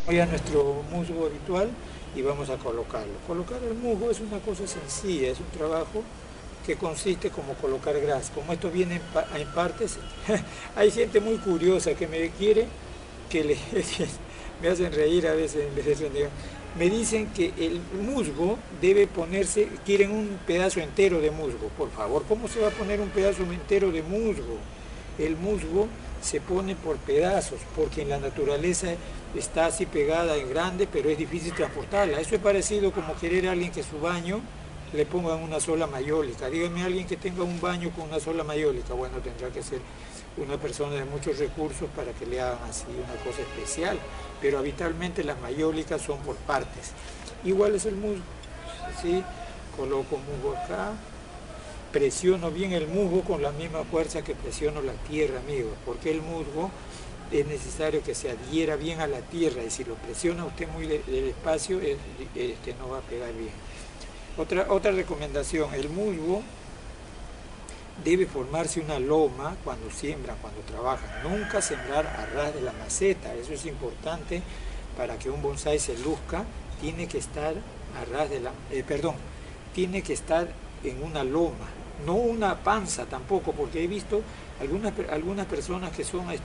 Voy a nuestro musgo habitual y vamos a colocarlo. Colocar el musgo es una cosa sencilla, es un trabajo que consiste como colocar grasa. Como esto viene en partes, hay gente muy curiosa que me quiere, que me hacen reír a veces en vez de renegar. Me dicen que el musgo debe ponerse, quieren un pedazo entero de musgo. Por favor, ¿cómo se va a poner un pedazo entero de musgo? El musgo se pone por pedazos, porque en la naturaleza está así pegada en grande, pero es difícil transportarla. Eso es parecido como querer a alguien que su baño le pongan una sola mayólica. Dígame a alguien que tenga un baño con una sola mayólica. Bueno, tendrá que ser una persona de muchos recursos para que le hagan así una cosa especial, pero habitualmente las mayólicas son por partes. Igual es el musgo, ¿sí? Coloco musgo acá, presiono bien el musgo con la misma fuerza que presiono la tierra, amigos, porque el musgo es necesario que se adhiera bien a la tierra, y si lo presiona usted muy despacio, no va a pegar bien. Otra recomendación, el musgo debe formarse una loma cuando siembran, cuando trabajan. Nunca sembrar a ras de la maceta, eso es importante para que un bonsái se luzca, tiene que estar a ras de la, tiene que estar en una loma, no una panza tampoco, porque he visto algunas personas que son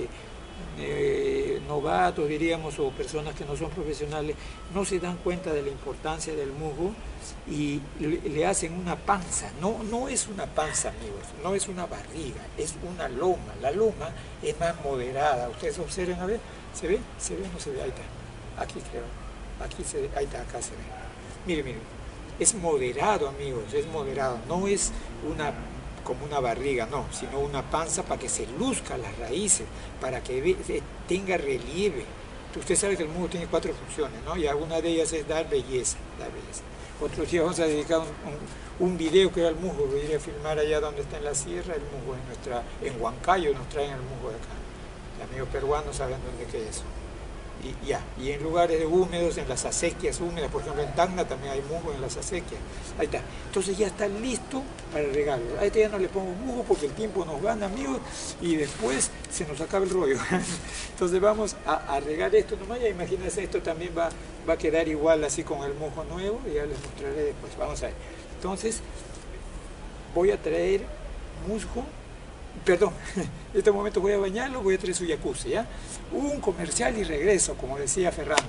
novatos, diríamos, o personas que no son profesionales, no se dan cuenta de la importancia del musgo y le hacen una panza. No es una panza, amigos, no es una barriga, es una loma. La loma es más moderada. Ustedes observen, a ver, ¿se ve? ¿Se ve o no se ve? Ahí está, aquí creo, aquí se ve, ahí está, acá se ve. Mire, es moderado, amigos, es moderado, no es como una barriga, no, sino una panza para que se luzca las raíces, para que tenga relieve. Usted sabe que el musgo tiene 4 funciones, ¿no? Y alguna de ellas es dar belleza, Otro día vamos a dedicar un video que era el musgo, que iré a filmar allá donde está en la sierra, el musgo en Huancayo nos traen el musgo de acá. Los amigos peruanos saben dónde queda eso. Y en lugares húmedos, en las acequias húmedas, por ejemplo en Tacna también hay musgo en las acequias. Ahí está. Entonces ya está listo para regarlo. A este ya no le pongo musgo porque el tiempo nos gana, amigos, y después se nos acaba el rollo. Entonces vamos a regar esto nomás. Ya imagínense, esto también va a quedar igual así con el musgo nuevo, y ya les mostraré después. Vamos a ver. Entonces voy a traer musgo. Perdón, en este momento voy a bañarlo, voy a traer su jacuzzi, ¿ya? Un comercial y regreso, como decía Ferrando.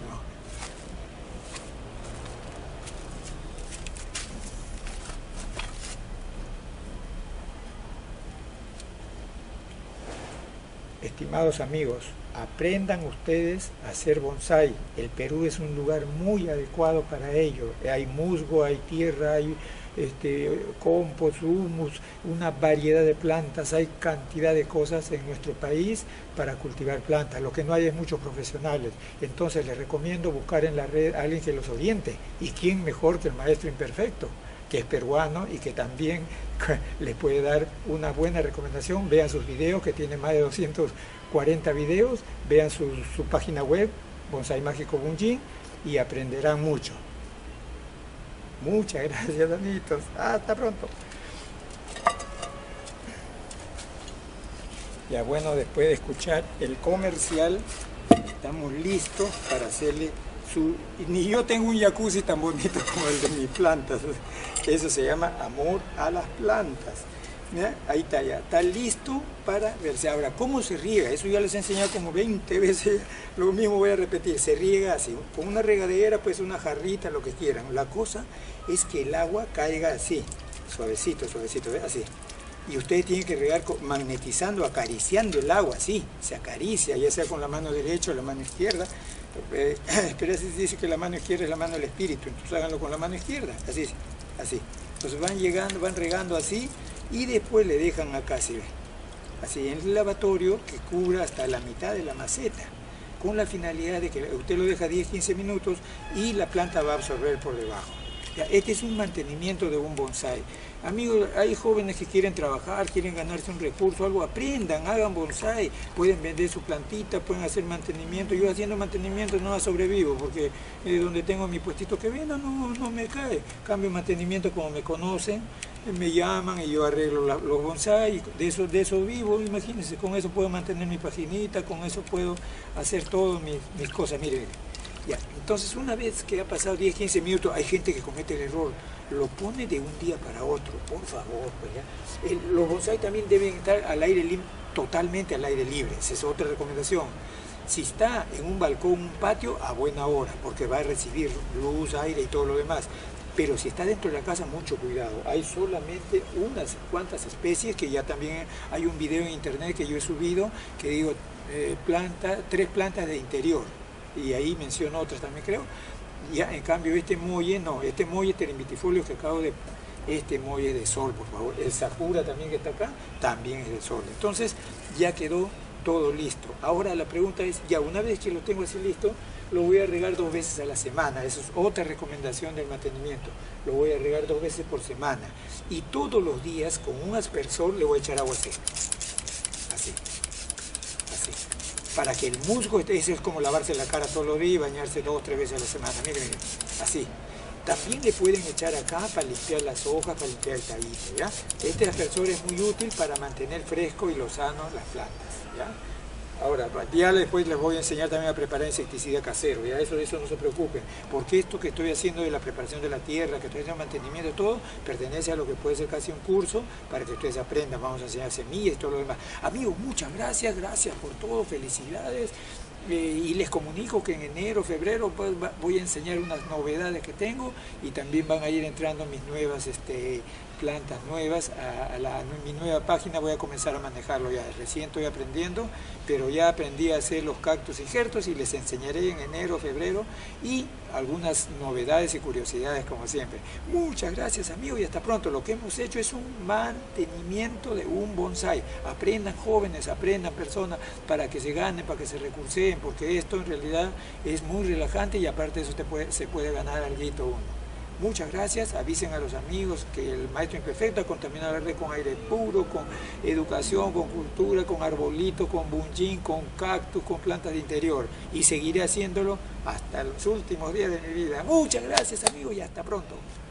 Estimados amigos, aprendan ustedes a hacer bonsái. El Perú es un lugar muy adecuado para ello. Hay musgo, hay tierra, hay compost, humus, una variedad de plantas, hay cantidad de cosas en nuestro país para cultivar plantas. Lo que no hay es muchos profesionales. Entonces les recomiendo buscar en la red a alguien que los oriente. ¿Y quién mejor que el maestro imperfecto, que es peruano y que también les puede dar una buena recomendación? Vean sus videos, que tiene más de 240 videos, vean su página web, Bonsái Mágico Bunjin, y aprenderán mucho. Muchas gracias, Danitos. Hasta pronto. Ya bueno, después de escuchar el comercial, estamos listos para hacerle su... Ni yo tengo un jacuzzi tan bonito como el de mis plantas. Eso se llama amor a las plantas. ¿Ya? Ahí está, ya está listo para verse. Ahora, ¿cómo se riega? Eso ya les he enseñado como 20 veces, lo mismo voy a repetir. Se riega así, con una regadera, pues una jarrita, lo que quieran. La cosa es que el agua caiga así, suavecito, suavecito, ¿ves? Así. Y ustedes tienen que regar magnetizando, acariciando el agua, así, se acaricia, ya sea con la mano derecha o la mano izquierda. Pero así dice que la mano izquierda es la mano del espíritu, entonces háganlo con la mano izquierda, así, así. Entonces van regando así, y después le dejan acá, ¿sí ve? Así, en el lavatorio, que cubra hasta la mitad de la maceta, con la finalidad de que usted lo deja 10-15 minutos y la planta va a absorber por debajo. Ya, este es un mantenimiento de un bonsai. Amigos, hay jóvenes que quieren trabajar, quieren ganarse un recurso, algo, aprendan, hagan bonsai, pueden vender su plantita, pueden hacer mantenimiento. Yo haciendo mantenimiento no sobrevivo, porque donde tengo mi puestito que vendo no me cae. Cambio mantenimiento como me conocen, me llaman y yo arreglo los bonsai, de eso vivo, imagínense, con eso puedo mantener mi paginita, con eso puedo hacer todas mis cosas, mire. Ya, entonces una vez que ha pasado 10, 15 minutos, hay gente que comete el error, lo pone de un día para otro, por favor, pues ya. Los bonsai también deben estar al aire libre, totalmente al aire libre, esa es otra recomendación. Si está en un balcón, un patio, a buena hora, porque va a recibir luz, aire y todo lo demás. Pero si está dentro de la casa, mucho cuidado. Hay solamente unas cuantas especies, que ya también hay un video en internet que yo he subido, que digo, 3 plantas de interior. Y ahí menciono otras también, creo. Ya, en cambio, este molle, no, este molle terebintifolio que acabo de... Este molle es de sol, por favor. El sakura también que está acá, también es de sol. Entonces, ya quedó todo listo. Ahora la pregunta es, ya una vez que lo tengo así listo, lo voy a regar 2 veces a la semana. Esa es otra recomendación del mantenimiento. Lo voy a regar 2 veces por semana. Y todos los días, con un aspersor, le voy a echar agua seca. Así. Así. Para que el musgo, eso es como lavarse la cara todos los días y bañarse 2 o 3 veces a la semana. Miren, miren, así. También le pueden echar acá para limpiar las hojas, para limpiar el talito, ¿ya? Este aspersor es muy útil para mantener fresco y lo sano las plantas, ¿ya? Ahora, ya después les voy a enseñar también a preparar insecticida casero, ya eso no se preocupen, porque esto que estoy haciendo de la preparación de la tierra, que estoy haciendo mantenimiento, todo, pertenece a lo que puede ser casi un curso para que ustedes aprendan. Vamos a enseñar semillas y todo lo demás. Amigos, muchas gracias por todo, felicidades. Y les comunico que en enero, febrero pues, voy a enseñar unas novedades que tengo, y también van a ir entrando mis nuevas plantas nuevas mi nueva página. Voy a comenzar a manejarlo ya, recién estoy aprendiendo, pero ya aprendí a hacer los cactus injertos y les enseñaré en enero, febrero, y algunas novedades y curiosidades como siempre. Muchas gracias, amigos, y hasta pronto. Lo que hemos hecho es un mantenimiento de un bonsai. Aprendan jóvenes, aprendan personas, para que se ganen, para que se recurseen, porque esto en realidad es muy relajante, y aparte de eso se puede ganar alguito uno. Muchas gracias, avisen a los amigos que el Maestro Imperfecto ha contaminado la red con aire puro, con educación, con cultura, con arbolito, con bunjin, con cactus, con plantas de interior, y seguiré haciéndolo hasta los últimos días de mi vida. Muchas gracias, amigos, y hasta pronto.